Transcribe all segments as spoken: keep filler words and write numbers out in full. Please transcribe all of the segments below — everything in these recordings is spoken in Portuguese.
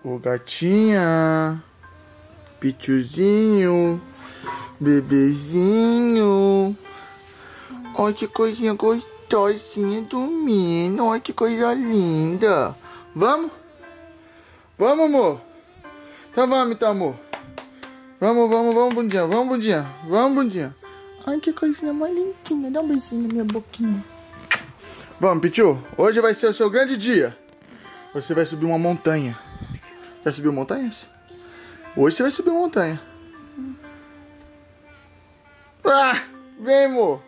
Ô gatinha, Pichuzinho, bebezinho. Olha que coisinha gostosinha dormindo. Olha que coisa linda. Vamos? Vamos, amor? Então vamos, então, amor. Vamos, vamos, vamos, bundinha. Vamos, bundinha. Vamos, bundinha. Ai, que coisinha mais lindinha. Dá um beijinho na minha boquinha. Vamos, Pichu. Hoje vai ser o seu grande dia. Você vai subir uma montanha. Já subiu montanhas? Hoje você vai subir uma montanha. Ah, vem, amor.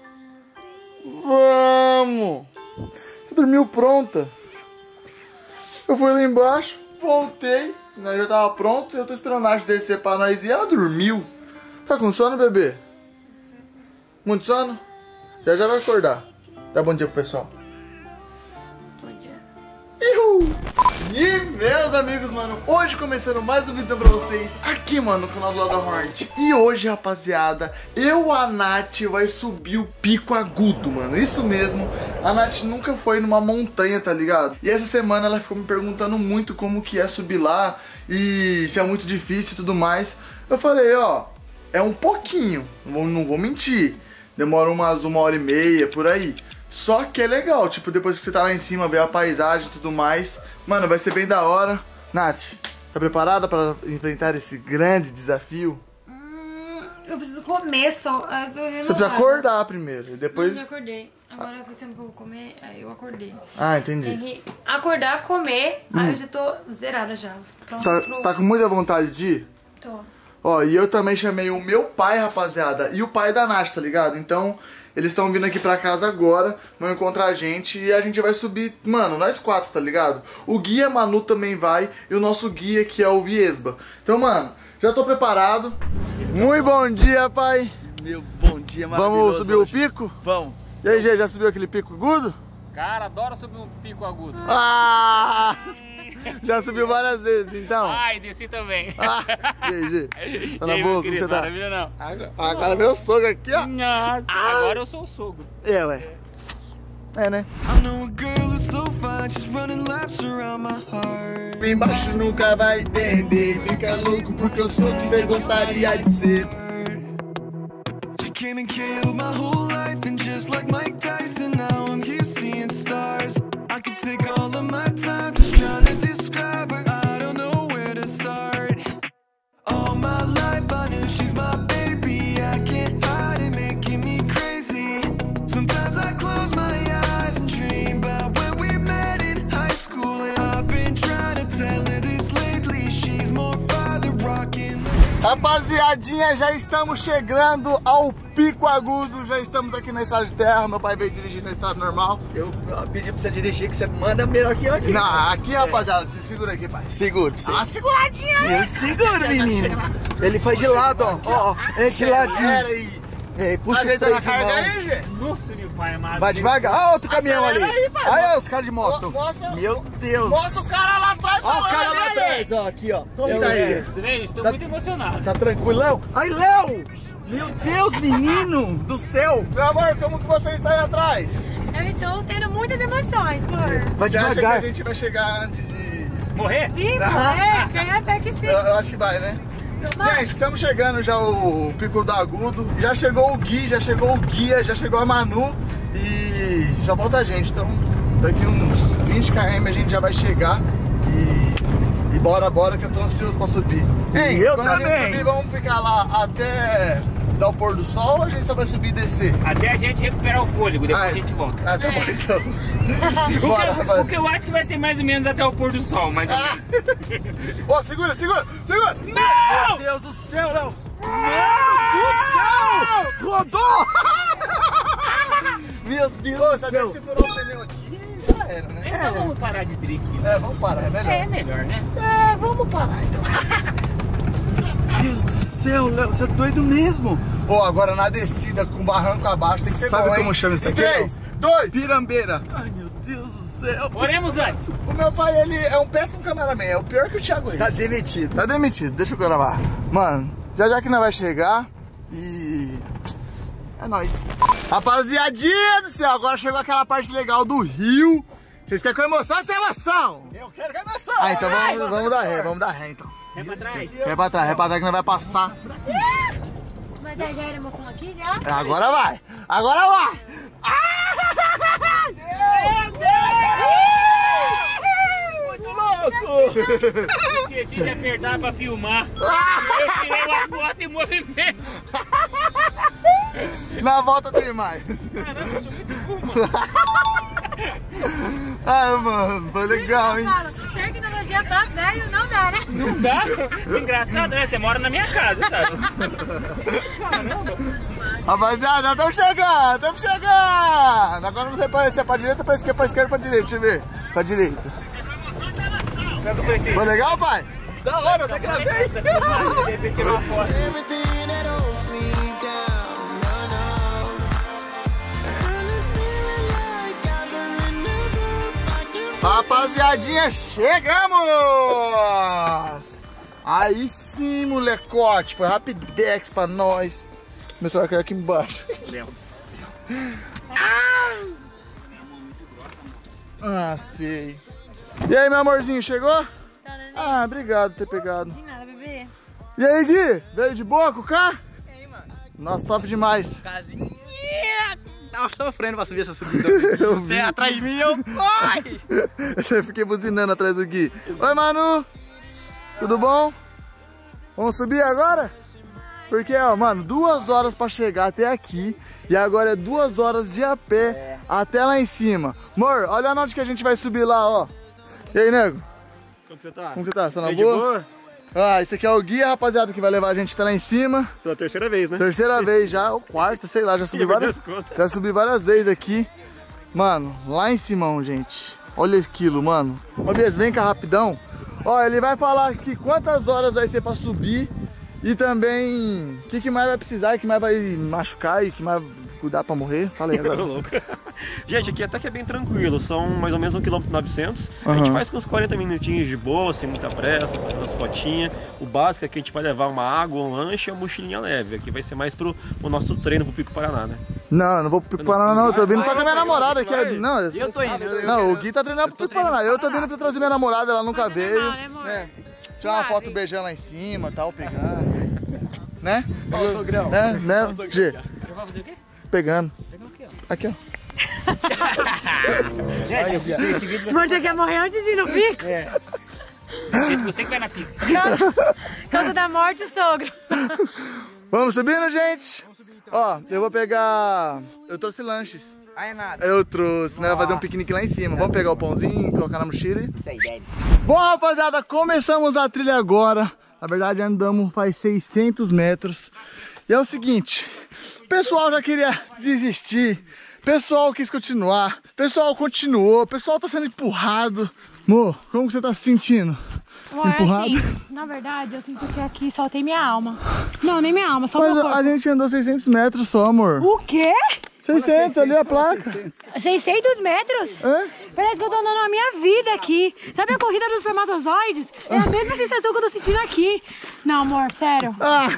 Vamos. Você dormiu pronta. Eu fui lá embaixo, voltei. Nós já tava pronto. Eu tô esperando a Nath descer pra nós e ela dormiu. Tá com sono, bebê? Muito sono? Já já vai acordar. Dá bom dia pro pessoal. Bom dia. Uhul. E meus amigos, mano, hoje começando mais um vídeo pra vocês aqui, mano, no canal do Lado da Morte. E hoje, rapaziada, eu, a Nath, vai subir o Pico Agudo, mano. Isso mesmo, a Nath nunca foi numa montanha, tá ligado? E essa semana ela ficou me perguntando muito como que é subir lá e se é muito difícil e tudo mais. Eu falei, ó, é um pouquinho, não vou, não vou mentir. Demora umas uma hora e meia, por aí. Só que é legal, tipo, depois que você tá lá em cima, ver a paisagem e tudo mais. Mano, vai ser bem da hora. Nath, tá preparada pra enfrentar esse grande desafio? Hum, eu preciso comer só. Eu tô Você precisa acordar primeiro, e depois... Eu já acordei. Agora eu pensando que eu vou comer, aí eu acordei. Ah, entendi. Tem que acordar, comer, hum. aí eu já tô zerada já. Pronto, Você tá, tá com muita vontade de ir? Tô. Ó, e eu também chamei o meu pai, rapaziada, e o pai da Nath, tá ligado? Então... eles estão vindo aqui pra casa agora, vão encontrar a gente e a gente vai subir, mano, nós quatro, tá ligado? O guia Manu também vai e o nosso guia que é o Viesba. Então, mano, já tô preparado. Muito bom dia, pai. Meu bom dia, maravilhoso. Vamos subir hoje. o pico? Vamos. E aí, Gê, já subiu aquele pico agudo? Cara, adoro subir um pico agudo. Ah! Já subiu várias vezes, então? Ai, desci também. Ah, e aí, Gê? Tá na E aí, boa? meu Como querido, você tá? maravilha, não. Agora, agora meu sogro aqui, ó. Não, agora eu sou o sogro. É, ué. É, né? Embaixo nunca vai entender. Fica louco porque eu sou o que você gostaria de ser. She came and killed my whole life, and just like Mike Tyson, now I'm here seeing stars. I could take all of my time just trying to describe her. I don't know where to start. All my life I knew she's my baby. I can't hide it, making me crazy. Sometimes I close my eyes and dream about when we met in high school. And I've been trying to tell her this lately. She's more father rocking. Rapaziadinha, já estamos chegando ao Pico Agudo. Já estamos aqui na estrada de terra. Meu pai veio dirigir na estrada normal. Eu pedi pra você dirigir, que você manda melhor que eu aqui. Não, aqui, é. Rapaziada, você segura aqui, pai. Segura pra você. Uma seguradinha, né? Eu seguro, menino. Ele foi de lado, ó. Ó, é de ladinho. Pera aí. É, puxa o freio de mão. Aí, Nossa, meu pai amado. Vai devagar. Ó, outro caminhão ali. Aí, pai. Aí, ó, os caras de moto. Mostra, Meu Deus. mostra o cara lá atrás. Ó, o cara lá atrás, ó, aqui, ó. Como tá aí? Você vê? Estou Tá- muito emocionado. Tá tranquilão? Ai, Léo! Meu Deus, menino do céu! Meu amor, como que você está aí atrás? Eu estou tendo muitas emoções, amor. Vai Você acha que devagar. a gente vai chegar antes de... Morrer? Sim, Ah. é, ganha até que sim. Eu, eu acho que vai, né? Mas, Gente, estamos chegando já o Pico do Agudo. Já chegou o Gui, já chegou o Guia, já chegou a Manu. E só falta a gente. Então daqui uns vinte quilômetros a gente já vai chegar. E, e bora, bora que eu tô ansioso pra subir. Ei, eu quando a também. gente subir, vamos ficar lá até dar o pôr do sol ou a gente só vai subir e descer? Até a gente recuperar o fôlego, depois Ah, a gente volta. Ah, tá bom então. O que, Bora, eu, rapaz. o que eu acho que vai ser mais ou menos até o pôr do sol, mas... Ó, segura, segura, segura! Não! Meu Deus do céu, Léo! Mano do céu! Rodou! Meu Deus Pô, do sabia que céu! se furar o pneu aqui, já era, né? Então vamos parar de drift. É, vamos parar, é melhor. É melhor, né? É, vamos parar então. Meu Deus do céu, Léo! Você é doido mesmo! Pô, agora na descida com barranco abaixo tem que ser Sabe bom, como hein? chama isso Em aqui, três, dois. Pirambeira! Ai, meu Deus do céu! Oremos antes. O meu pai, ele é um péssimo cameraman, é o pior que o Thiago Reis. Tá demitido! Tá demitido, deixa eu gravar. Mano, já já que nós vai chegar e... é nóis. Rapaziadinha do céu, agora chegou aquela parte legal do rio. Vocês querem com emoção ou sem emoção? Eu quero com emoção. Ah, então vamos, Ai, vamos dar ré, vamos dar ré então. Ré pra trás. Ré pra trás, ré pra trás que não vai passar. Mas aí já era emoção aqui já? Agora vai, agora vai. Meu Deus! Muito louco! Esqueci de apertar pra filmar. Eu tirei uma foto em movimento. Na volta tem mais. Caramba, desculpa. Ai, mano, foi legal, hein? Tecnologia pra velho não dá, né? Não dá? Engraçado, né? Você mora na minha casa, sabe? Caramba. Rapaziada, estamos chegando, estamos chegando! Agora não sei pra, se é pra direita, pra esquerda, pra esquerda, pra direita, deixa eu ver. Pra direita. Foi legal, pai? Da hora, até gravei! De repente tirou uma foto. Rapaziadinha, chegamos! Aí sim, molecote, foi rapidex pra nós. Meu celular caiu aqui embaixo. Meu Deus do céu. Ah, sei. E aí, meu amorzinho, chegou? Tá, neném? Ah, obrigado por ter pegado. De nada, bebê. E aí, Gui? Veio de boa com o carro? E aí, mano? Nossa, top demais. Casinha. Tava sofrendo pra subir essa subida. Eu Você vi. é atrás de mim e eu corre! Eu fiquei buzinando atrás do Gui. Oi, Manu. Tudo bom? Vamos subir agora? Porque, ó, mano, duas horas pra chegar até aqui. E agora é duas horas de a pé é. até lá em cima. Amor, olha onde que a gente vai subir lá, ó. E aí, nego? Como você tá? Como você tá? Você na de boa? boa? Ah, esse aqui é o guia, rapaziada, que vai levar a gente até lá em cima. Pela terceira vez, né? Terceira vez já, ou quarta, sei lá, já subi várias, já subi várias vezes aqui. Mano, lá em cima, gente. Olha aquilo, mano. Ô, Bias, vem cá rapidão. Ó, ele vai falar aqui quantas horas vai ser pra subir. E também o que, que mais vai precisar, o que mais vai machucar e o que mais cuidar pra morrer. Fala aí agora. Gente, aqui até que é bem tranquilo, são mais ou menos um quilômetro e novecentos. Uhum. A gente faz com uns quarenta minutinhos de boa, sem muita pressa, fazendo as fotinhas. O básico é que a gente vai levar uma água, um lanche e uma mochilinha leve. Aqui vai ser mais pro o nosso treino pro Pico Paraná, né? Não, não vou pro Pico Paraná não, eu tô vindo só com a minha namorada aqui. Não, Eu tô indo. eu- não, o Gui tá treinando pro Pico Paraná. Eu tô vindo pra trazer minha namorada, ela nunca veio. Não, né, amor? É. Tirar uma foto beijando lá em cima, tal, pegando. Né? Ó, o sogrão. Né? Né? G. Eu vou fazer o quê? Pegando. Aqui, ó. Gente, eu preciso esse vídeo vai Amor, ser... você quer morrer antes de ir no pico? É. Você que vai na pica. Causa, causa da morte, sogro. Vamos subindo, gente? Ó, eu vou pegar... Eu trouxe lanches. Aí nada. Eu trouxe, né? Vai fazer um piquenique lá em cima. Vamos pegar o pãozinho, colocar na mochila. Isso aí, deve. Bom, rapaziada, começamos a trilha agora. Na verdade, andamos faz seiscentos metros. E é o seguinte, o pessoal já queria desistir. O pessoal quis continuar. O pessoal continuou. O pessoal tá sendo empurrado. Mo, como que você tá se sentindo? Amor, Empurrado? assim, na verdade, eu sinto que aqui só tem minha alma. Não, nem minha alma, só Mas meu a corpo. gente andou seiscentos metros só, amor. O quê? seiscentos, ali a placa. seiscentos metros? Hã? Parece que eu tô andando a minha vida aqui. Sabe a corrida dos espermatozoides? É a mesma sensação que eu tô sentindo aqui. Não, amor, sério. Ah!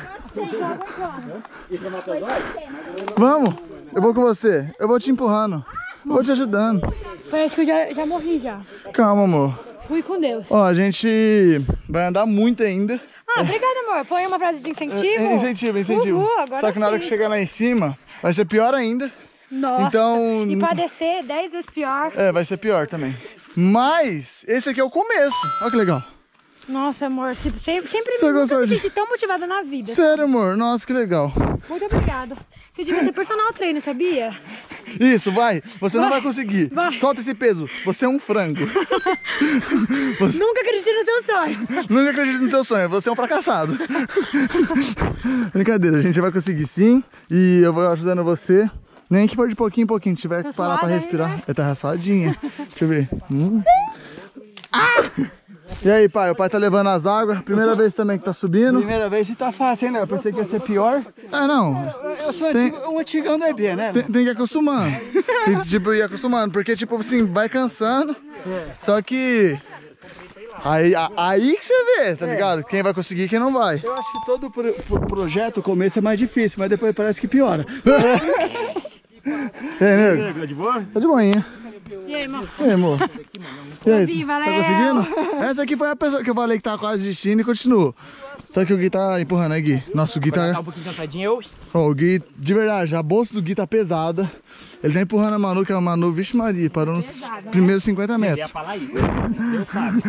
Vamos, eu vou com você. Eu vou te empurrando. Eu vou te ajudando. Parece que eu já, já morri já. Calma, amor. Fui com Deus. Ó, a gente vai andar muito ainda. Ah, obrigada, amor. Põe uma frase de incentivo. É, incentivo, incentivo. Uhul, agora Só que na hora sim. que chegar lá em cima, vai ser pior ainda. Nossa. Então... E pra descer, dez vezes pior. É, vai ser pior também. Mas esse aqui é o começo. Olha que legal. Nossa, amor. Tipo, sempre, sempre Você nunca gostou me de- senti tão motivada na vida. Sério, amor. Nossa, que legal. Muito obrigada. Você devia ser personal trainer, sabia? Isso, vai. Você não Vai. vai conseguir. Vai. Solta esse peso. Você é um frango. Você... Nunca acreditei no seu sonho. Nunca acredito no seu sonho. Você é um fracassado. Brincadeira, a gente vai conseguir sim. E eu vou ajudando você. Nem que for de pouquinho em pouquinho. Se tiver que parar pra suada aí, respirar. né? Ela tá rassadinha. Deixa eu ver. Hum. Ah! E aí, pai? O pai tá levando as águas. Primeira vez também que tá subindo. Primeira vez e tá fácil, hein, né? Eu pensei que ia ser pior. Ah, não. Eu sou Tem- antigo, um antigão do E B, né? Tem, tem que ir acostumando. Tem que, tipo, ir acostumando. Porque, tipo assim, vai cansando. Só que... Aí, a- aí que você vê, tá ligado? Quem vai conseguir e quem não vai. Eu acho que todo pro, pro projeto, o começo é mais difícil, mas depois parece que piora. E aí, nego? Tá de boa? Tá de boinha. E aí, irmão? E aí, amor? E aí, Viva, tá Léo! conseguindo? Essa aqui foi a pessoa que eu falei que tá quase desistindo e continuou. Só que o Gui tá empurrando, né, Gui? Nossa, o Gui tá... Tá um pouquinho cansadinho, eu... Ó, o Gui, de verdade, a bolsa do Gui tá pesada. Ele tá empurrando a Manu, que é a Manu, vixe Maria, parou nos primeiros cinquenta Eu ia metros. falar isso. Deus sabe.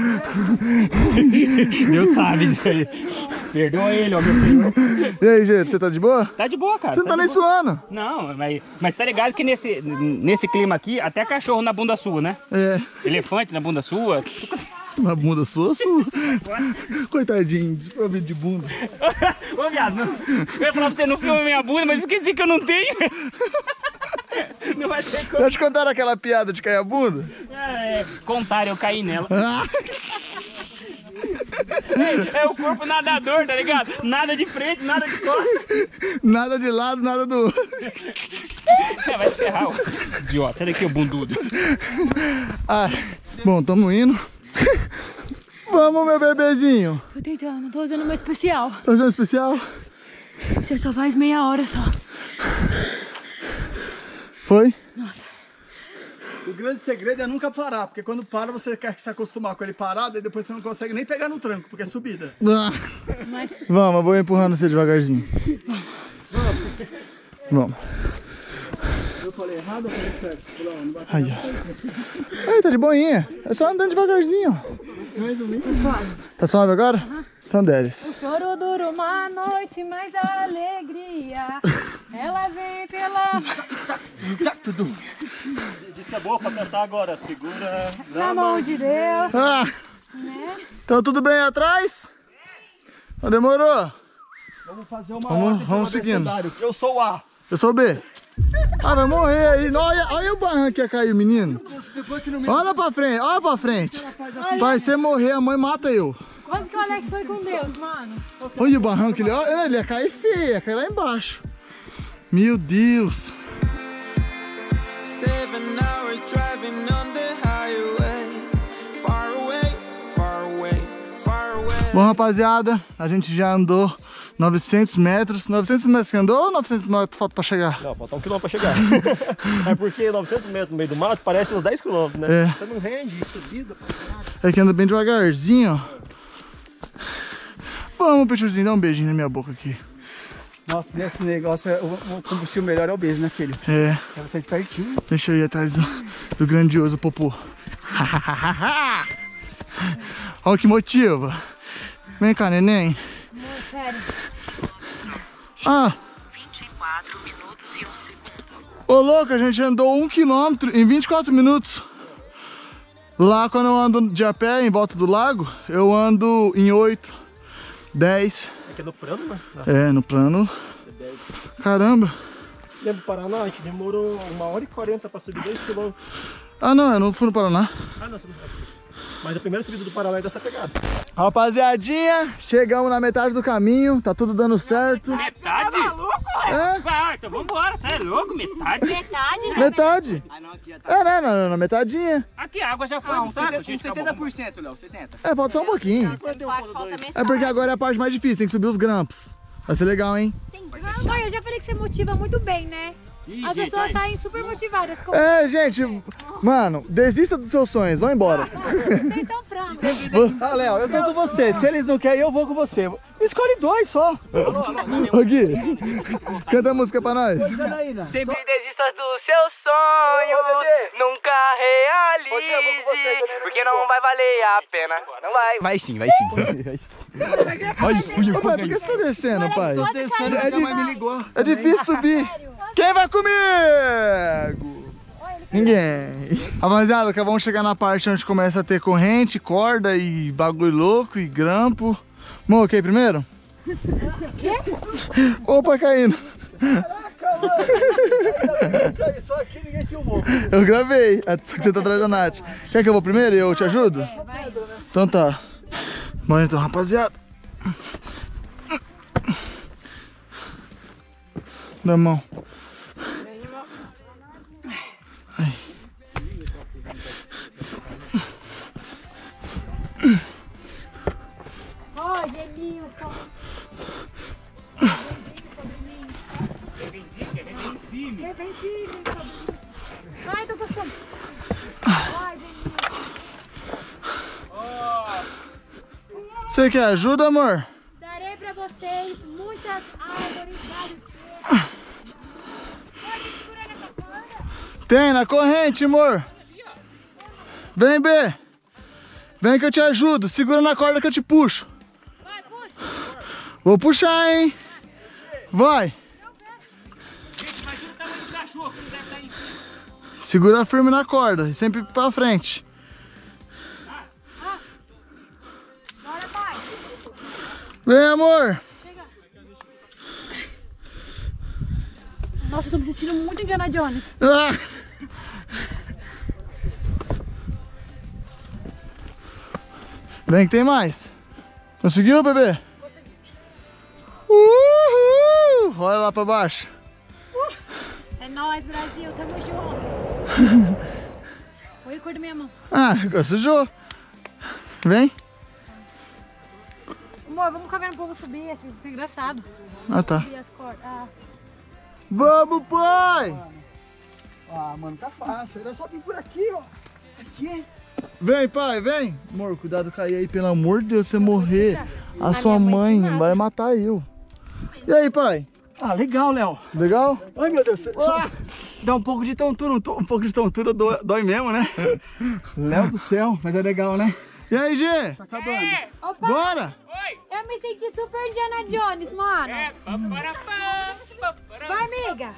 Deus sabe disso aí. Perdoa ele, ó, meu senhor. E aí, gente, você tá de boa? Tá de boa, cara. Você não tá de nem boa. suando. Não, mas, mas tá ligado que nesse, nesse clima aqui, até cachorro na bunda sua, né? É, Elefante na bunda sua. na bunda sua, sua. Coitadinho, desprovido de bunda. Ô, viado, não- eu ia falar pra você não filma minha bunda, mas esqueci que eu não tenho. Não vai ter como. Já te contaram aquela piada de cair a bunda? É, contaram, eu caí nela. Ah, É o corpo nadador, tá ligado? Nada de frente, nada de costas. nada de lado, nada do outro. É, vai se ferrar, ó. Idiota, sai daqui, ô bundudo. Ah, bom, tamo indo. Vamos, meu bebezinho. Tô tentando, tô usando uma especial. Tá usando especial? Já só faz meia hora só. Foi? Nossa. O grande segredo é nunca parar, porque quando para você quer se acostumar com ele parado e depois você não consegue nem pegar no tranco, porque é subida. Ah. Mas Vamos, eu vou empurrando você devagarzinho. Vamos. Eu falei errado ou falei certo? Falei, ó, não vai Aí, ó. Aí, tá de boinha. É só andando devagarzinho. mais ou menos. Tá suave agora? Então desce. o choro dura uma noite, mas a alegria ela vem pela Diz que é boa pra cantar agora. Segura na mão de Deus, Ah, né? então tudo bem atrás? Não demorou? Vamos fazer uma Vamos- ordem vamos pelo seguindo. abecedário. Eu sou o A. Eu sou o B. Ah, vai morrer aí. Não, olha, olha o barranco que ia cair, menino. Depois que não me... Olha pra frente, olha pra frente. Vai, você morrer, a mãe mata eu. Quase que o Alex foi com Deus, mano. Olha o barranco, ele, olha, ele ia cair feio, ia cair lá embaixo. Meu Deus. Seven hours driving on the highway. Far away, far away, far away. Bom, rapaziada, a gente já andou novecentos metros. novecentos metros que andou ou novecentos metros falta pra chegar? Não, falta um quilômetro pra chegar. É porque novecentos metros no meio do mato parece uns dez quilômetros, né? É. Você não rende, subida. É que anda bem devagarzinho, ó. Vamos, Peixozinho, dá um beijinho na minha boca aqui. Nossa, nesse negócio, é- o o combustível melhor é o beijo, né, filho? É, É você espertinho. deixa eu ir atrás do, do grandioso Popô. Olha o que motiva. Vem cá, neném. Amor, sério. Ah, vinte e quatro minutos e um segundo. ô louco, a gente andou um quilômetro em vinte e quatro minutos. Lá quando eu ando de a pé em volta do lago, eu ando em oito, dez. Aqui no plano, né? É, no plano. Caramba. Lembra do Paraná? A gente demorou uma hora e quarenta pra subir dois quilômetros. Ah não, eu não fui no Paraná. Ah, não, você não sabe. Mas a primeira subida do Paraná é dessa pegada. Rapaziadinha, chegamos na metade do caminho, tá tudo dando certo. Metade? É, Ah, então vambora, tá louco? Metade? Metade, né? metade. Ah, não, aqui já tá... É, né, na, na metadinha. Aqui a água já foi Não, pro saco, setenta gente. acabou. setenta por cento, Léo, setenta. É, falta só um pouquinho. É porque agora é a parte mais difícil, tem que subir os grampos. Vai ser legal, hein? Mãe, eu já falei que você motiva muito bem, né? Ih, As gente, pessoas aí. saem super motivadas. Com... É, gente, mano, desista dos seus sonhos, vão embora. Vocês estão fracos. Ah, Léo, eu tô com você. Se eles não querem, eu vou com você. Escolhe dois só. Ô Gui, canta a música pra nós. Janaína. Sempre desista dos seus sonhos, nunca realize, porque não vai valer a pena. Não vai. Vai sim, vai sim. Olha, Ô, pai, por que você tá descendo, pai? Descendo, É nunca de- mais me ligou. É difícil subir. Quem vai comigo? Ninguém. Rapaziada, acabamos de chegar na parte onde começa a ter corrente, corda e bagulho louco e grampo. Mo, quem primeiro? Quê? Opa, caindo. Só aqui ninguém filmou. Eu gravei, só que você tá atrás da Nath. Quer que eu vou primeiro e eu te ajudo? Então tá. Bora então, rapaziada. Dá a mão. Ai. Ó, Genilson. Reventinho sobre mim. Ai, tô gostando. Você quer ajuda, amor? Darei pra vocês muitas árvores, vários Pode segurar nessa corda? Tem, na corrente, amor. Vem, B. Vem que eu te ajudo. Segura na corda que eu te puxo. Vai, puxa. Vou puxar, hein? Vai. Segura firme na corda e sempre pra frente. Bora, pai. Vem, amor. Chega. Nossa, eu tô me sentindo muito Indiana Jones. Ah. Vem que tem mais. Conseguiu, bebê? Uhul. Olha lá pra baixo. É nóis, Brasil. Tamo junto. Oi, cor da minha mão. Ah, agora sujou. Vem. Amor, vamos caminhar um pouco subir. Isso é engraçado. Ah, tá. Subir as cordas. Ah. Vamos, pai. Ah, mano, tá fácil. Era só vir por aqui, ó. Aqui. Vem, pai, vem. Amor, cuidado cair aí, pelo amor de Deus, você morrer. A, A sua minha mãe mãe te mata. vai matar eu. E aí, pai? Ah, legal, Léo. Legal? Ai, meu Deus. Só dá um pouco de tontura. Um, to- um pouco de tontura dói, dói mesmo, né? Léo do céu, mas é legal, né? E aí, Gê? Tá acabando. Opa, Bora? eu me senti super Indiana Jones, mano. Vai, amiga.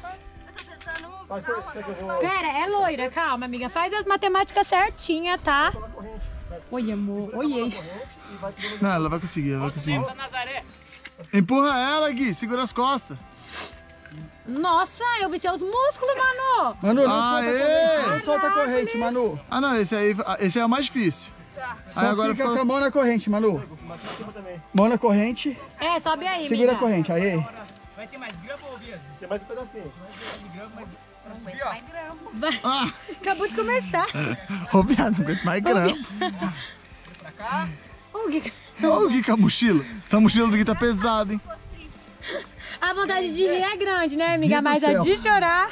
Pera, é loira, calma, amiga. Faz as matemáticas certinha, tá? Oi, amor. Oi. Não, ela vai conseguir, ela vai conseguir. Empurra ela, Gui, segura as costas. Nossa, eu vi seus músculos, mano. Manu, não solta a Aê! corrente. Não solta a corrente, Manu. Ah, não, esse aí, esse aí é o mais difícil. Só Aí agora fica ficou- com a mão na corrente, Manu. Mão na corrente. É, sobe aí, Segura a amiga. corrente. Aí. Tem mais um pedacinho. Vai. Ah, Acabou de começar. ô viado, não aguento mais grama. Ô, Gui, Ô, Gui, com a mochila. Essa mochila do Gui tá pesada, hein? a vontade de rir é grande, né, amiga? Ih, do Mas a céu. de chorar...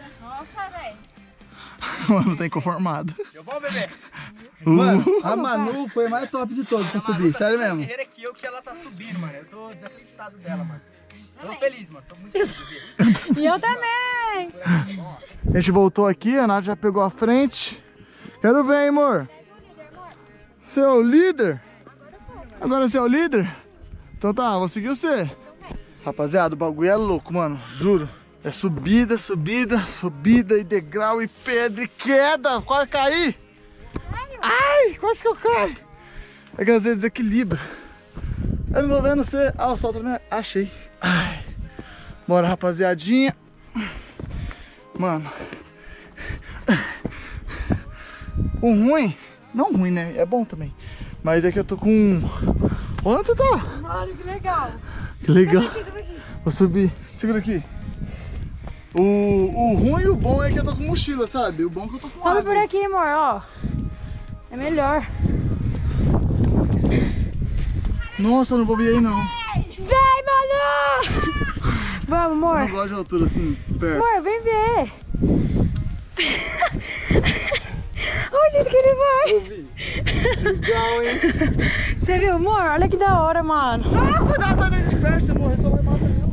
Mano, tá inconformado. Eu vou, bebê. Mano, a Manu foi a mais top de todos pra subir. Sério mesmo. Guerreira que eu que ela tá subindo, mano. Eu tô desacreditado dela, mano. Tô feliz, mano. Tô muito feliz. E eu também. A gente voltou aqui, a Nath já pegou a frente. Quero ver, hein, amor? Você é o líder? Agora você é o líder? Então tá, vou seguir você. Rapaziada, o bagulho é louco, mano. Juro. É subida, subida, subida e degrau e pedra e queda. Quase caí. Ai, quase que eu caio. É que às vezes desequilibra. Eu não tô vendo você. Ah, o sol tá me... Achei. Ai. Bora, rapaziadinha. Mano. O ruim, não ruim, né? É bom também. Mas é que eu tô com... Onde você tá? Mano, que legal. Que legal. Sobe aqui, sobe aqui. Vou subir. Segura aqui. O, o ruim e o bom é que eu tô com mochila, sabe? O bom é que eu tô com Sobe água. por aqui, amor, ó. É melhor. Nossa, eu não vou vir aí não. Vem, Manu! Vamos, Eu amor. não gosto de altura assim, perto. Amor, vem ver. Olha o jeito que ele vai. Eu vi. Legal, hein? Você viu, amor? Olha que da hora, mano. Ah, cuidado, tá dentro de perto, você morrer, sua mãe mata eu.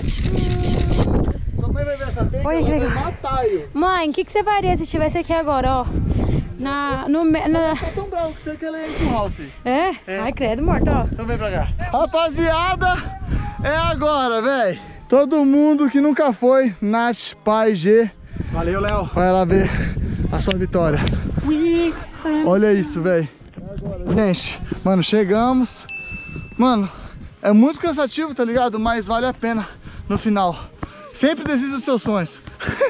Sua mãe vai ver essa pega, Olha ela que vai legal. matar eu. Mãe, o que, que você faria se estivesse aqui agora, ó? Na... No... me- na... Tá tão bravo que você quer ler empurrar você. É? Ai, credo, morto, ó. Então vem pra cá. Rapaziada, é agora, velho. Todo mundo que nunca foi, Nath, pai, G, Valeu, Léo. vai lá ver a sua vitória. Olha isso, velho. Gente, mano, chegamos. Mano, é muito cansativo, tá ligado? Mas vale a pena no final. Sempre desista dos seus sonhos.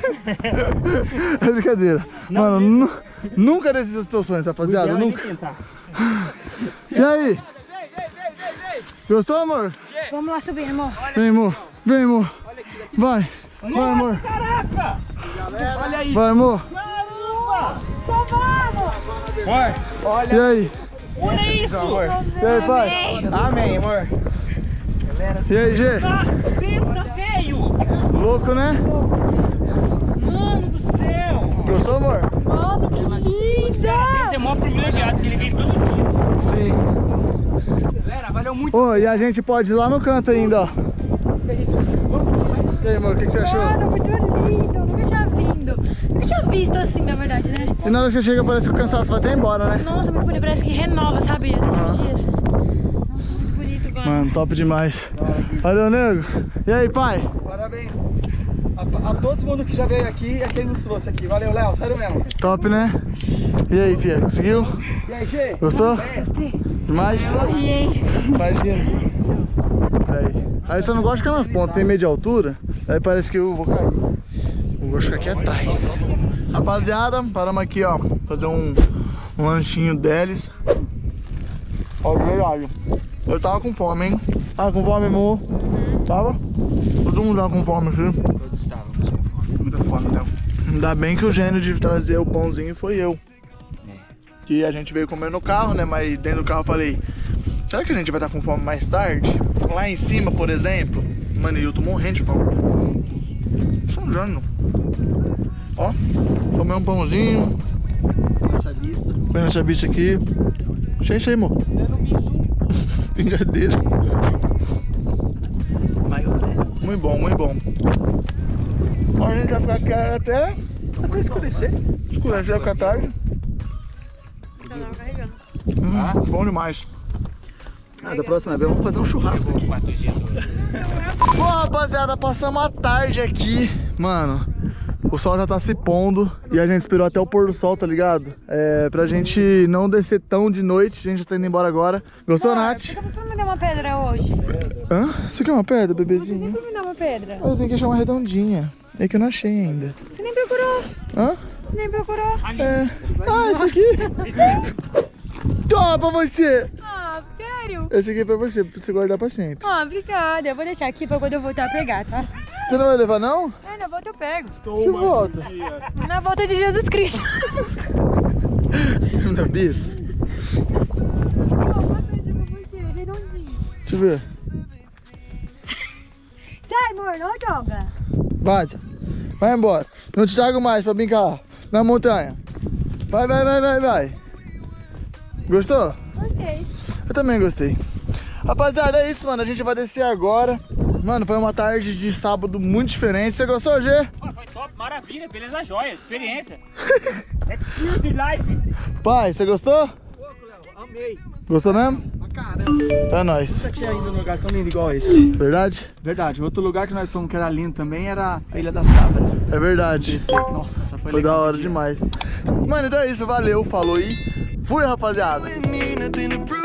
É brincadeira. Mano, nu- nunca desista dos seus sonhos, rapaziada. Nunca. E aí? Gostou, amor? Vamos lá subir, amor. Vem, amor. Vem, amor. Vai. Vai, amor. Olha aí. Vai, amor. Só vamos! E aí? Olha isso, amor. E aí, pai? Amém, amor. E aí, G? Caceta, velho. Louco, né? Mano do céu. Gostou, amor? Mano, que linda! Tem que ser mó privilegiado, que ele vem todo dia. Sim. Galera, valeu muito. Ô, e a gente pode ir lá no canto ainda, ó. E aí, amor, o que, que você achou? Mano, muito lindo. Nunca tinha vindo. Nunca tinha visto assim, na verdade, né? E na hora que você chega parece que o cansaço vai até embora, né? Nossa, muito bonito. Parece que renova, sabe? As energias. Nossa, muito bonito, mano. Mano, top demais. Valeu, nego. E aí, pai? Parabéns a, a todo mundo que já veio aqui e a quem nos trouxe aqui. Valeu, Léo, sério mesmo. Top, né? E aí, filha, conseguiu? E aí, Gê? Gostou? Gostei. Demais? Morri, hein? Imagina. Aí. Aí você não gosta de ficar nas pontas, tem medo de altura. Aí parece que eu vou cair. Eu gosto de ficar aqui atrás. Rapaziada, paramos aqui, ó. Fazer um, um lanchinho deles. Ó, de verdade. Eu tava com fome, hein? Tava com fome, amor? Tava? Todo mundo tava com fome aqui. Todos estávamos com fome. Muita fome, então. Ainda bem que o gênio de trazer o pãozinho foi eu. É. Que a gente veio comer no carro, né? Mas dentro do carro eu falei, será que a gente vai estar com fome mais tarde? Lá em cima, por exemplo. Mano, eu tô morrendo de fome. São Jano. Ó, comer um pãozinho. Essa vista. Põe essa vista aqui. Cheio isso aí, amor. Pingadeira. Muito bom, muito bom. Ó, a gente vai ficar aqui até... Até escurecer. Escurece, vai ficar tarde. Tá lá, carregando. Hum, bom demais. Ah, da próxima vez vamos fazer um churrasco aqui. Quatro dias. Bom, rapaziada, passamos a tarde aqui. Mano, o sol já tá se pondo e a gente esperou até o pôr do sol, tá ligado? É, pra gente não descer tão de noite, a gente já tá indo embora agora. Gostou, Amor, Nath? por que você não me deu uma pedra hoje? Hã? Você quer uma pedra, bebezinho? Sempre me dá uma pedra. Eu tenho que achar uma redondinha. É que eu não achei ainda. Você nem procurou. Hã? Você nem procurou. É. Ah, esse aqui? Toma pra você! Ah, sério? Esse aqui é pra você, pra você guardar pra sempre. Ah, obrigada. Eu vou deixar aqui pra quando eu voltar a pegar, tá? Você não vai levar, não? É, na volta eu pego. Que volta? Na volta de Jesus Cristo. Na bis? Deixa eu ver. Sai, amor, não joga. Bate. Vai embora. Não te trago mais pra brincar na montanha. Vai, vai, vai, vai, vai. Gostou? Gostei. Eu também gostei. Rapaziada, é isso, mano. A gente vai descer agora. Mano, foi uma tarde de sábado muito diferente. Você gostou, Gê? Pô, foi top, maravilha, beleza, joia, experiência. Experience life. Pai, você gostou? Pouco, Léo, amei. Gostou mesmo? Pra caramba. É nóis. Nunca tinha ido num lugar tão lindo igual esse. Verdade? Verdade. Outro lugar que nós fomos que era lindo também era a Ilha das Cabras. É verdade. Esse, nossa, foi, Foi legal. da hora demais. Mano, então é isso. Valeu, falou e fui, rapaziada. Nothing to prove.